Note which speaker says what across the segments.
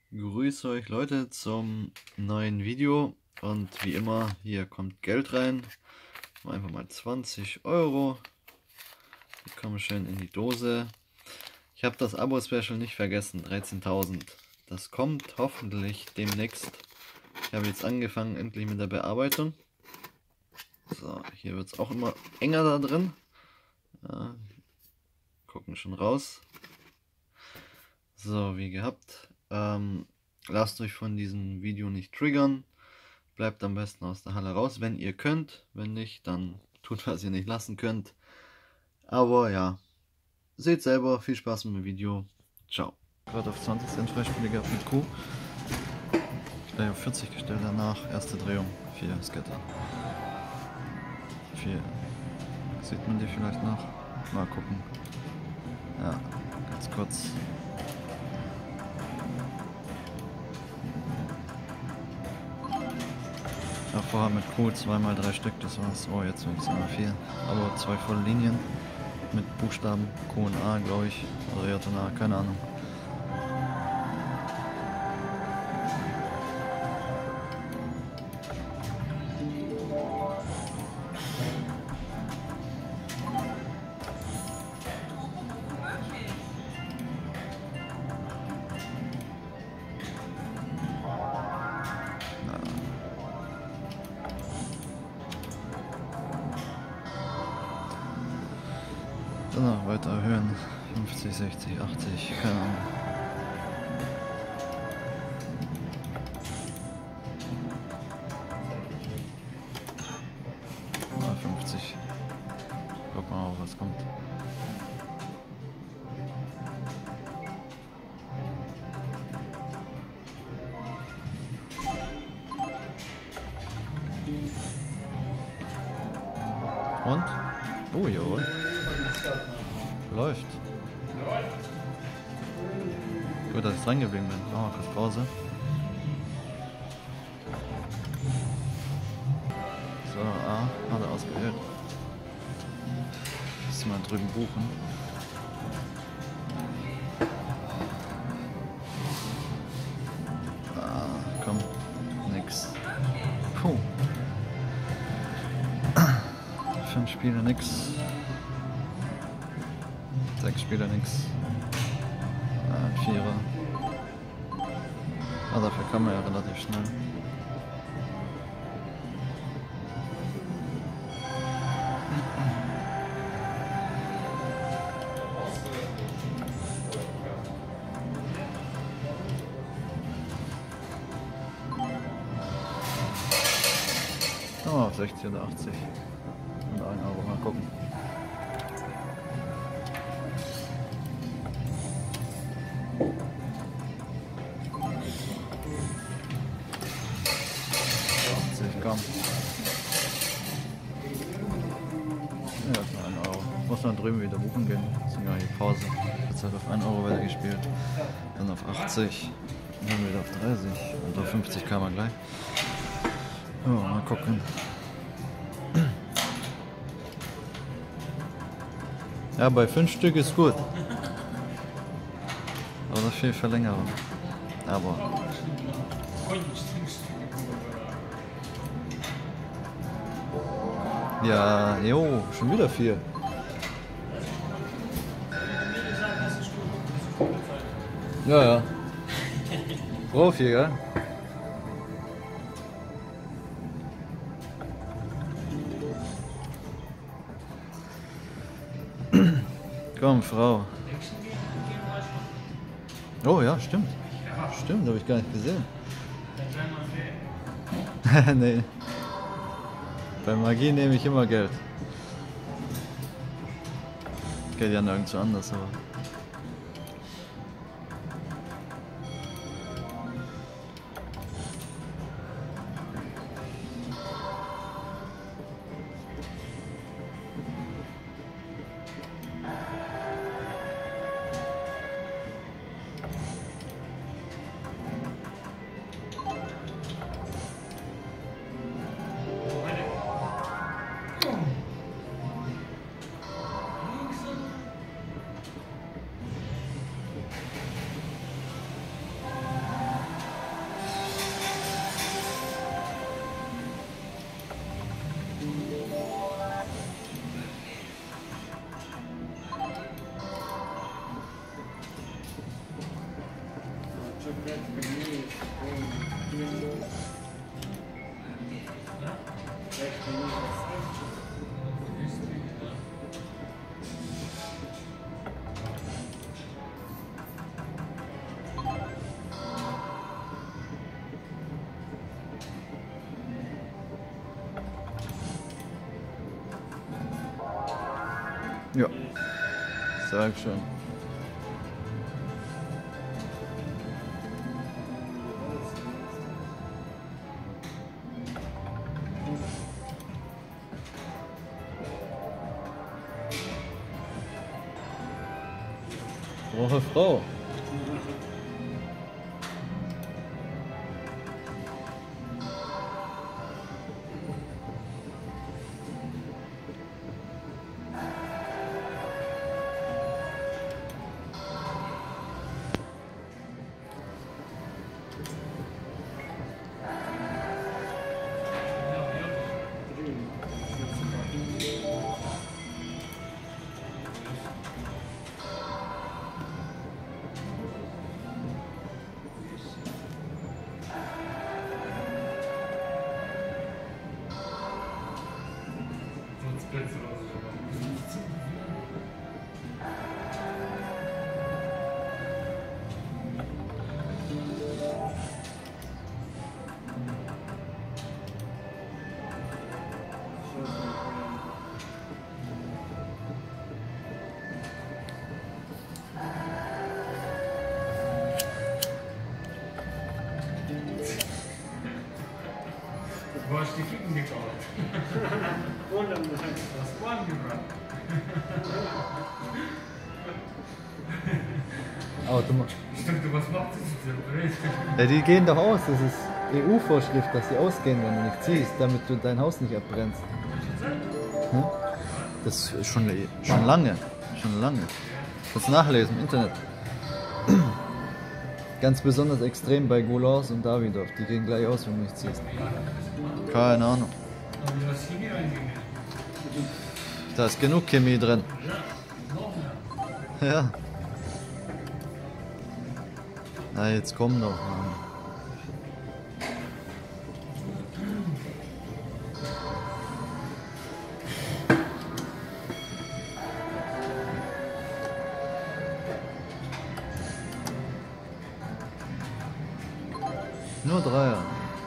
Speaker 1: Grüße euch Leute zum neuen Video und wie immer, hier kommt Geld rein. Einfach mal 20 Euro. Die kommen schön in die Dose. Ich habe das Abo-Special nicht vergessen, 13.000. Das kommt hoffentlich demnächst. Ich habe jetzt angefangen endlich mit der Bearbeitung. So, hier wird es auch immer enger da drin. Ja, gucken schon raus. So, wie gehabt. Lasst euch von diesem Video nicht triggern. Bleibt am besten aus der Halle raus, wenn ihr könnt. Wenn nicht, dann tut, was ihr nicht lassen könnt. Aber ja, seht selber. Viel Spaß mit dem Video. Ciao. Gerade auf 20 Cent Freispiele gehabt mit Q. Gleich auf 40 gestellt danach. Erste Drehung. 4 Scatter. 4. Sieht man die vielleicht noch? Mal gucken. Ja, ganz kurz. Ja, vorher mit Q 2x3 Stück, das war's. Oh, jetzt sind es immer 4. Aber 2 volle Linien mit Buchstaben Q und A, glaube ich. Oder J und A, keine Ahnung. Dann weiter erhöhen. 50, 60, 80, keine Ahnung. Mal 50. Guck mal, was kommt. Und? Oh, jawohl. Läuft. Gut, dass ich dran geblieben bin. Machen wir kurz Pause. So, A hat er ausgewählt. Müssen wir drüben buchen. Ah, komm. Nix. Puh. 5 Spiele nix. 6 Spieler nix. Ein Vierer. Ah, dafür kann man ja relativ schnell. Oh, auf 60 oder 80. Und 1 Euro, mal gucken. Komm. Ja, das war 1 Euro. Muss dann drüben wieder buchen gehen. Deswegen war die Pause. Jetzt hat auf 1 Euro weiter gespielt. Dann auf 80. Und dann wieder auf 30. Und auf 50 kam er gleich. Oh, mal gucken. Ja, bei 5 Stück ist gut. Aber das viel Verlängerung. Aber. Ja, jo, schon wieder 4. Ja, ja. Profi, gell? Komm, Frau. Oh ja, stimmt. Stimmt, habe ich gar nicht gesehen. Nee. Bei Magie nehme ich immer Geld. Geht ja nirgendwo anders, aber. Ja, sag schon. Woche Frau.
Speaker 2: Wo hast du die Ficken gekauft? Wunderbar. Was war denn gebracht?
Speaker 1: Automatisch.
Speaker 2: Ich dachte, was macht das jetzt?
Speaker 1: Ja, die gehen doch aus. Das ist EU-Vorschrift, dass die ausgehen, wenn du nicht ziehst, damit du dein Haus nicht abbrennst. Hm? Das ist schon lange. Schon lange. Kannst nachlesen im Internet. Ganz besonders extrem bei Golars und Davidoff. Die gehen gleich aus, wenn du nicht ziehst. Keine Ahnung.
Speaker 2: Aber du hast Chemie reingegangen.
Speaker 1: Da ist genug Chemie drin. Ja. Na, jetzt komm doch, Mann. Nur Dreier.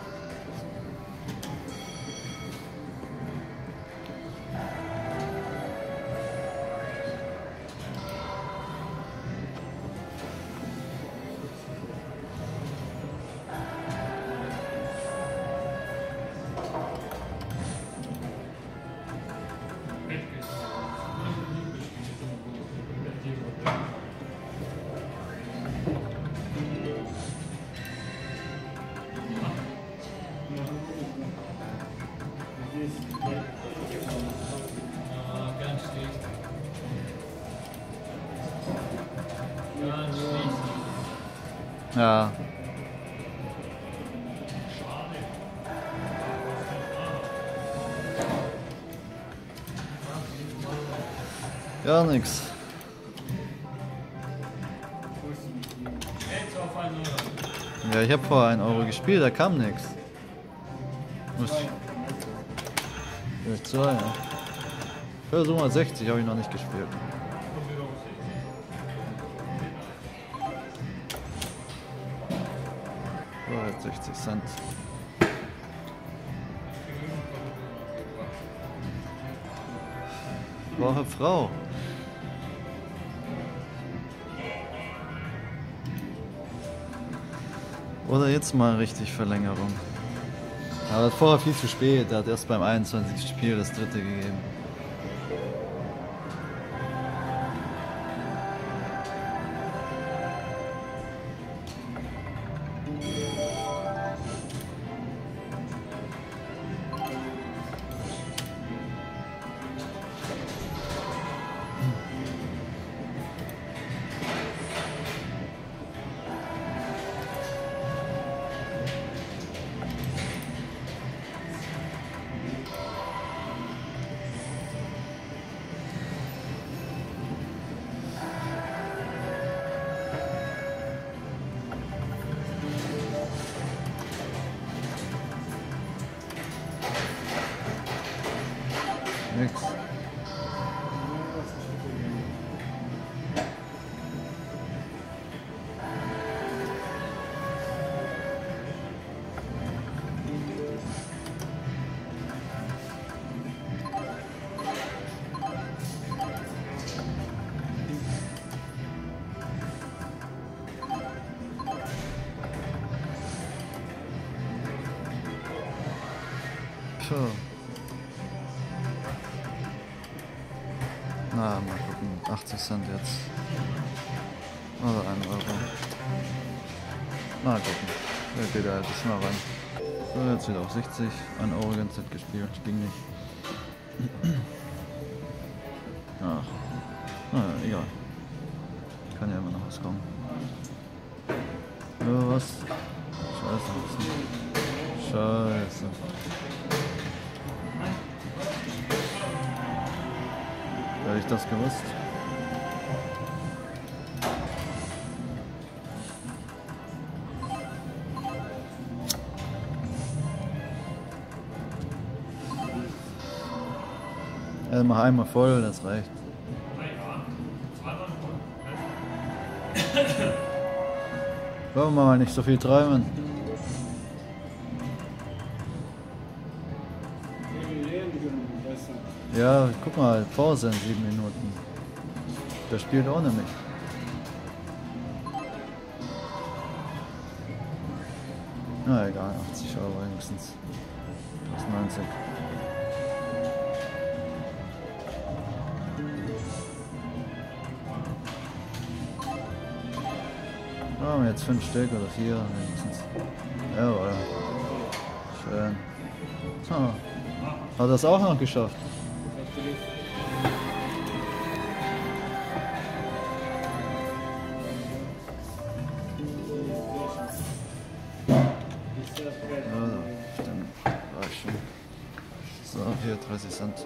Speaker 2: Ganz schlecht. Ganz schlecht.
Speaker 1: Ja. Gar nix.
Speaker 2: Jetzt auf 1 Euro.
Speaker 1: Ja, ich habe vor 1 Euro gespielt, da kam nix. Muss ich 2, ja. Für so mal 60 habe ich noch nicht gespielt. So, jetzt 60 Cent. Woche Frau. Oder jetzt mal richtig Verlängerung. Aber das vorher viel zu spät. Er hat erst beim 21. Spiel das dritte gegeben. schon. Na, mal gucken. 80 Cent jetzt. Oder 1 Euro. Mal gucken. Der geht halt das mal rein. So, jetzt wieder auf 60. 1 Euro ganz Zeit gespielt. Ging nicht. Ach. Naja, egal. Kann ja immer noch was kommen. Ja, was? Scheiße. Scheiße. Hätte ich das gewusst? Mach einmal voll, das reicht. Wollen wir mal nicht so viel träumen. Ja, guck mal, Pause in 7 Minuten. Der spielt ohne mich. Na egal, 80 Euro wenigstens. Plus 90. Oh, jetzt 5 Stück oder 4 wenigstens. Jawohl. Schön. Hat das auch noch geschafft? Ja, stimmt. Reicht schon. So, hier 30 Cent.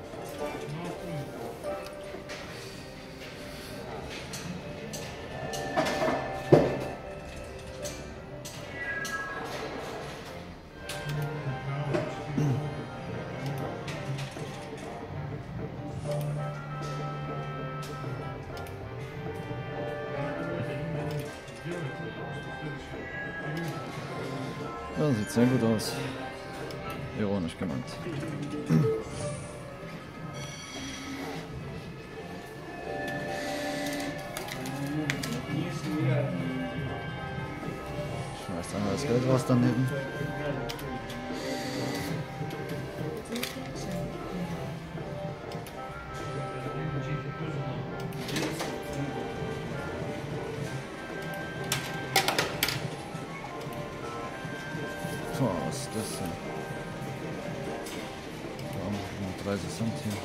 Speaker 1: Ja, sieht sehr gut aus. Ironisch gemeint. Schmeißt einmal das Geld raus daneben. Boah, was ist das denn? Da haben wir noch 30 Cent hier.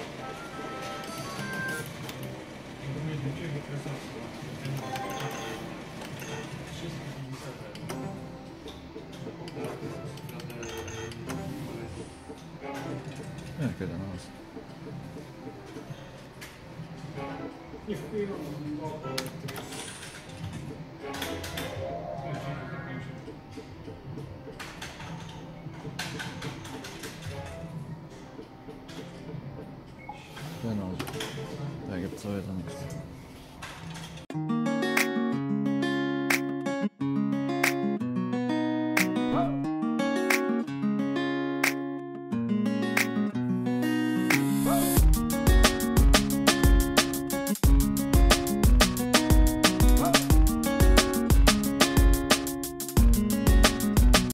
Speaker 1: Ja, geht dann aus. Genau. Da gibt es heute nichts.